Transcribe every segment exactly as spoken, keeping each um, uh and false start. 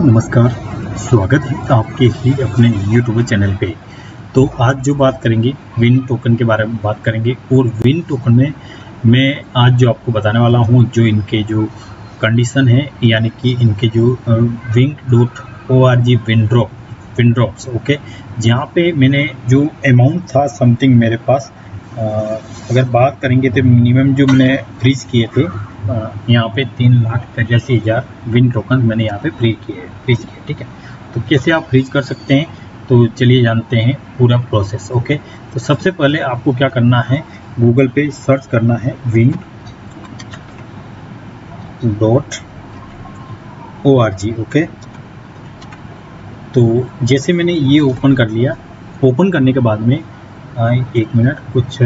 नमस्कार, स्वागत है आपके ही अपने यूट्यूब चैनल पे। तो आज जो बात करेंगे विन टोकन के बारे में बात करेंगे, और विन टोकन में मैं आज जो आपको बताने वाला हूँ जो इनके जो कंडीशन है, यानी कि इनके जो wing dot O R G windrop windrops okay, जहाँ पे मैंने जो अमाउंट था समथिंग मेरे पास, आ, अगर बात करेंगे तो मिनिमम जो मैंने फ्रीज किए थे यहाँ पे तीन लाख पचासी हज़ार विन टोकन मैंने यहाँ पे फ्री किए फ्रीज किए ठीक है। तो कैसे आप फ्रीज कर सकते हैं, तो चलिए जानते हैं पूरा प्रोसेस। ओके, तो सबसे पहले आपको क्या करना है, गूगल पे सर्च करना है win dot O R G. Okay, तो जैसे मैंने ये ओपन कर लिया, ओपन करने के बाद में एक मिनट कुछ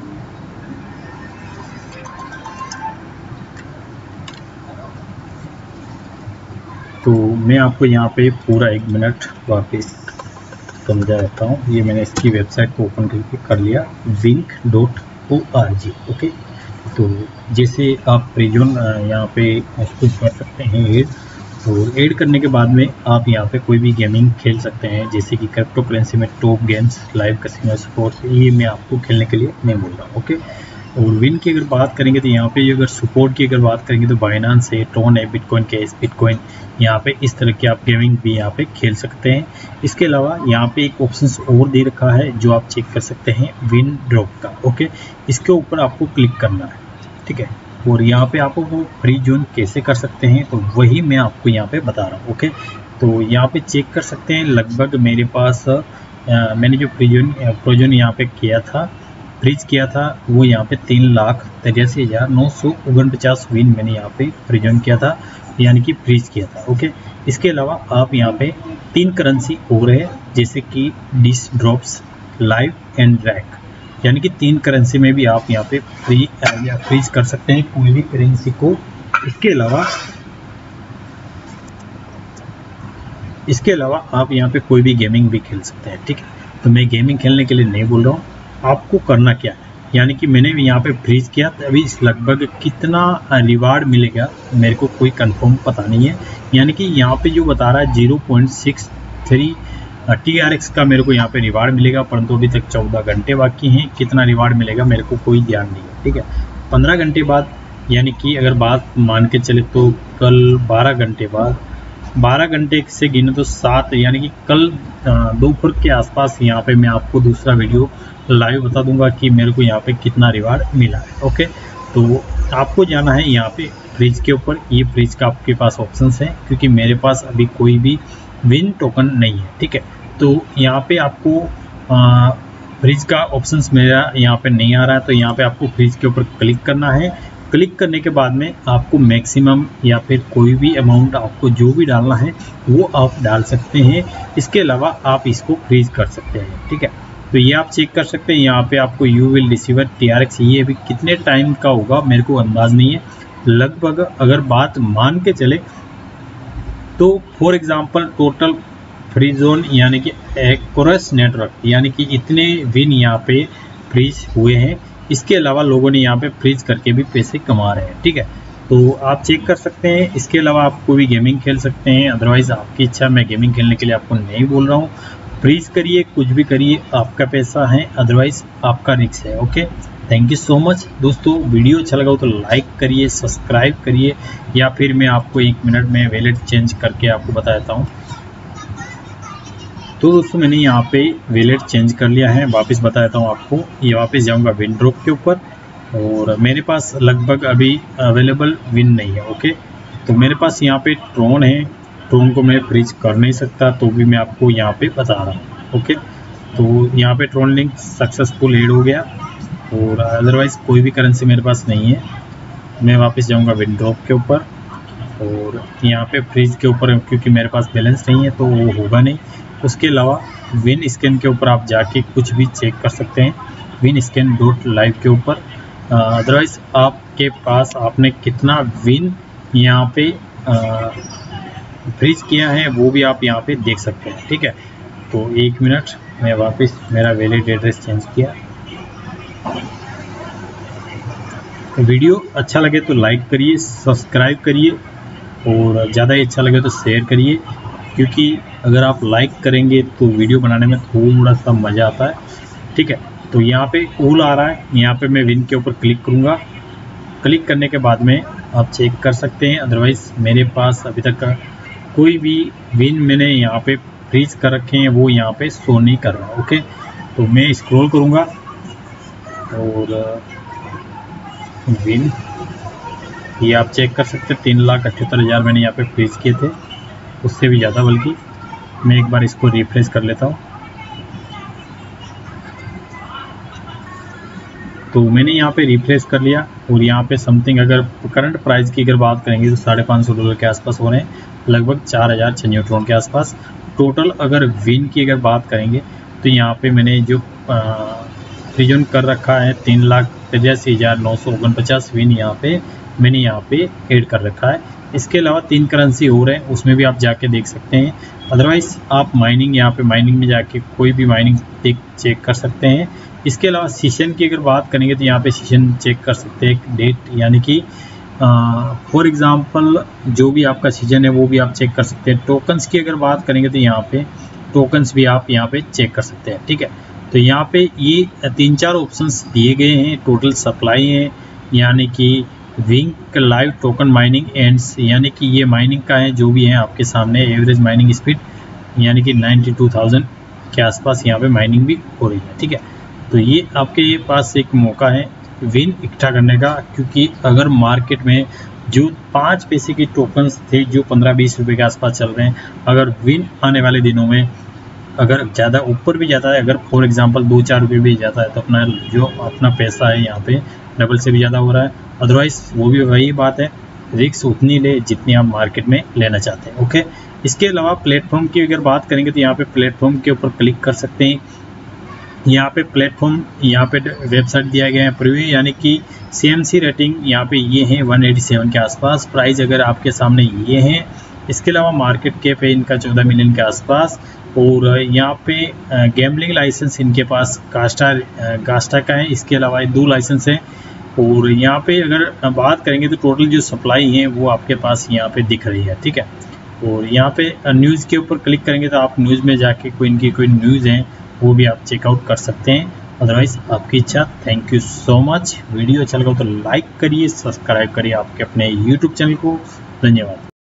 तो मैं आपको यहाँ पे पूरा एक मिनट वापस समझा देता हूँ। ये मैंने इसकी वेबसाइट को ओपन करके कर लिया, wink dot O R G. Okay, तो जैसे आप प्रिजोन यहाँ पे उसको कर सकते हैं ऐड, और ऐड करने के बाद में आप यहाँ पे कोई भी गेमिंग खेल सकते हैं, जैसे कि क्रिप्टो करेंसी में top games, live casino, sports, ये मैं आपको खेलने के लिए नहीं बोल रहा हूँ। ओके, और विन की अगर बात करेंगे तो यहाँ पे अगर सपोर्ट की अगर बात करेंगे तो बाइनांस है, टोन है, बिटकॉइन कैश, बिटकॉइन, यहाँ पे इस तरह के आप गेमिंग भी यहाँ पे खेल सकते हैं। इसके अलावा यहाँ पे एक ऑप्शन और दे रखा है जो आप चेक कर सकते हैं, विन ड्रॉप का। ओके, इसके ऊपर आपको क्लिक करना है, ठीक है, और यहाँ पे आपको वो फ्री जोन कैसे कर सकते हैं तो वही मैं आपको यहाँ पे बता रहा हूँ। ओके, तो यहाँ पे चेक कर सकते हैं, लगभग मेरे पास आ, मैंने जो फ्री जोन फ्री जोन यहाँ पे किया था, फ्रीज किया था, वो यहाँ पे तीन लाख तिरासी हज़ार नौ सौ उनपचास विन मैंने यहाँ पे फ्रीजन किया था, यानी कि फ्रीज किया था। ओके, इसके अलावा आप यहाँ पे तीन करेंसी और है, जैसे कि dis drops, live and rack, यानी कि तीन करेंसी में भी आप यहाँ पे फ्री या फ्रीज कर सकते हैं कोई भी करेंसी को। इसके अलावा इसके अलावा आप यहाँ पे कोई भी गेमिंग भी खेल सकते हैं, ठीक है। तो मैं गेमिंग खेलने के लिए नहीं बोल रहा हूँ, आपको करना क्या है, यानी कि मैंने भी यहाँ पे फ्रीज किया, अभी लगभग कितना रिवार्ड मिलेगा मेरे को कोई कंफर्म पता नहीं है, यानी कि यहाँ पे जो बता रहा है zero point six three T R X का मेरे को यहाँ पे रिवार्ड मिलेगा, परंतु अभी तक चौदह घंटे बाकी हैं, कितना रिवार्ड मिलेगा मेरे को कोई ध्यान नहीं है, ठीक है। पंद्रह घंटे बाद, यानी कि अगर बात मान के चले तो कल बारह घंटे बाद, बारह घंटे से गिने तो सात, यानी कि कल दोपहर के आसपास यहाँ पे मैं आपको दूसरा वीडियो लाइव बता दूंगा कि मेरे को यहाँ पे कितना रिवार्ड मिला है। ओके, तो आपको जाना है यहाँ पे फ्रीज के ऊपर, ये फ्रीज का आपके पास ऑप्शंस हैं, क्योंकि मेरे पास अभी कोई भी विन टोकन नहीं है, ठीक है। तो यहाँ पे आपको आ, फ्रीज का ऑप्शंस मेरा यहाँ पे नहीं आ रहा है, तो यहाँ पे आपको फ्रीज के ऊपर क्लिक करना है। क्लिक करने के बाद में आपको मैक्सिमम या फिर कोई भी अमाउंट आपको जो भी डालना है वो आप डाल सकते हैं। इसके अलावा आप इसको फ्रीज कर सकते हैं, ठीक है। तो ये आप चेक कर सकते हैं, यहाँ पे आपको you will receiver T R X, ये अभी कितने टाइम का होगा मेरे को अंदाज नहीं है, लगभग अगर बात मान के चले तो for example total free zone, यानी कि एक्रोस नेटवर्क, यानी कि इतने विन यहाँ पे फ्रीज हुए हैं। इसके अलावा लोगों ने यहाँ पे फ्रीज करके भी पैसे कमा रहे हैं, ठीक है। तो आप चेक कर सकते हैं। इसके अलावा आप कोई भी गेमिंग खेल सकते हैं, अदरवाइज आपकी इच्छा, मैं गेमिंग खेलने के लिए आपको नहीं बोल रहा हूँ। फ्रीज करिए, कुछ भी करिए, आपका पैसा है, अदरवाइज आपका रिस्क है। Okay, thank you so much दोस्तों। वीडियो अच्छा लगा हो तो लाइक करिए, सब्सक्राइब करिए, या फिर मैं आपको एक मिनट में वैलेट चेंज करके आपको बता देता हूँ। तो दोस्तों मैंने यहाँ पे वैलेट चेंज कर लिया है, वापस बता देता हूँ आपको। ये वापस जाऊँगा विन ड्रॉप के ऊपर, और मेरे पास लगभग अभी अवेलेबल विन नहीं है। ओके, तो मेरे पास यहाँ पे ट्रोन है, ट्रोन को मैं फ्रीज कर नहीं सकता, तो भी मैं आपको यहाँ पे बता रहा हूँ। ओके, तो यहाँ पे ट्रोन लिंक सक्सेसफुल ऐड हो गया, और अदरवाइज कोई भी करेंसी मेरे पास नहीं है। मैं वापस जाऊँगा विन ड्रॉप के ऊपर, और यहाँ पे फ्रीज के ऊपर क्योंकि मेरे पास बैलेंस नहीं है तो वो होगा नहीं। उसके अलावा विन स्कैन के ऊपर आप जाके कुछ भी चेक कर सकते हैं, विन स्कैन डॉट लाइव के ऊपर। अदरवाइज आपके पास आपने कितना विन यहाँ पे फ्रीज किया है वो भी आप यहाँ पे देख सकते हैं, ठीक है। तो एक मिनट, मैं वापस मेरा वैलेट एड्रेस चेंज किया। वीडियो अच्छा लगे तो लाइक करिए, सब्सक्राइब करिए, और ज़्यादा ही अच्छा लगे तो शेयर करिए। क्योंकि अगर आप लाइक करेंगे तो वीडियो बनाने में थोड़ा सा मज़ा आता है, ठीक है। तो यहाँ पे ऑल आ रहा है, यहाँ पे मैं विन के ऊपर क्लिक करूँगा। क्लिक करने के बाद में आप चेक कर सकते हैं, अदरवाइज़ मेरे पास अभी तक का कोई भी विन मैंने यहाँ पे फ्रीज कर रखे हैं वो यहाँ पे शो नहीं कर रहा। ओके, तो मैं स्क्रॉल करूँगा और विन ये आप चेक कर सकते हैं, तीन लाख अठहत्तर हज़ार मैंने यहाँ पे फ्रीज किए थे, उससे भी ज़्यादा। बल्कि मैं एक बार इसको रिफ्रेश कर लेता हूँ। तो मैंने यहाँ पे रिफ्रेश कर लिया और यहाँ पे समथिंग अगर करंट प्राइस की अगर बात करेंगे तो साढ़े पाँच सौ डॉलर के आसपास हो रहे हैं, लगभग चार हज़ार छः न्यूट्रॉन के आसपास। टोटल अगर विन की अगर बात करेंगे तो यहाँ पे मैंने जो फ्रीजन कर रखा है तीन लाख तिरासी हज़ार नौ सौ उनपचास विन यहाँ पे मैंने यहाँ पे ऐड कर रखा है। इसके अलावा तीन करेंसी हो रहे हैं, उसमें भी आप जाके देख सकते हैं। अदरवाइज़ आप माइनिंग यहाँ पे माइनिंग में जाके कोई भी माइनिंग देख चेक कर सकते हैं। इसके अलावा सेशन की अगर बात करेंगे तो यहाँ पे सेशन चेक कर सकते हैं, डेट यानी कि फॉर एग्जांपल जो भी आपका सीजन है वो भी आप चेक कर सकते हैं। टोकन्स की अगर बात करेंगे तो यहाँ पे टोकन्स भी आप यहाँ पे चेक कर सकते हैं, ठीक है। तो यहाँ पे ये तीन चार ऑप्शंस दिए गए हैं। टोटल सप्लाई है, यानी कि wink live token mining ends, यानी कि ये माइनिंग का है जो भी है आपके सामने। एवरेज माइनिंग स्पीड यानी कि नाइन्टी टू थाउजेंड के आसपास यहाँ पे माइनिंग भी हो रही है, ठीक है। तो ये आपके पास एक मौका है विन इकट्ठा करने का, क्योंकि अगर मार्केट में जो पाँच पैसे के टोकन्स थे जो पंद्रह बीस रुपए के आसपास चल रहे हैं, अगर विन आने वाले दिनों में अगर ज़्यादा ऊपर भी जाता है, अगर फॉर एग्जांपल दो चार रुपये भी जाता है तो अपना जो अपना पैसा है यहाँ पे डबल से भी ज़्यादा हो रहा है। अदरवाइज़ वो भी वही बात है, रिस्क उतनी ले जितनी आप मार्केट में लेना चाहते हैं। ओके, इसके अलावा प्लेटफॉर्म की अगर बात करेंगे तो यहाँ पे प्लेटफॉर्म के ऊपर क्लिक कर सकते हैं। यहाँ पे प्लेटफॉर्म यहाँ पे वेबसाइट दिया गया है प्रीव्यू, यानी कि सीएमसी रेटिंग यहाँ पे ये है एक सौ सत्तासी के आसपास। प्राइस अगर आपके सामने ये है। इसके अलावा मार्केट कैप है इनका चौदह मिलियन के आसपास। और यहाँ पे गैम्बलिंग लाइसेंस इनके पास गास्टा गास्टा का है। इसके अलावा दो लाइसेंस हैं। और यहाँ पे अगर बात करेंगे तो टोटल जो सप्लाई है वो आपके पास यहाँ पे दिख रही है, ठीक है। और यहाँ पे न्यूज़ के ऊपर क्लिक करेंगे तो आप न्यूज़ में जाके कोई इनकी कोई न्यूज़ है वो भी आप चेकआउट कर सकते हैं। अदरवाइज़ आपकी इच्छा। Thank you so much. Video अच्छा लगा तो लाइक करिए, सब्सक्राइब करिए आपके अपने यूट्यूब चैनल को। धन्यवाद।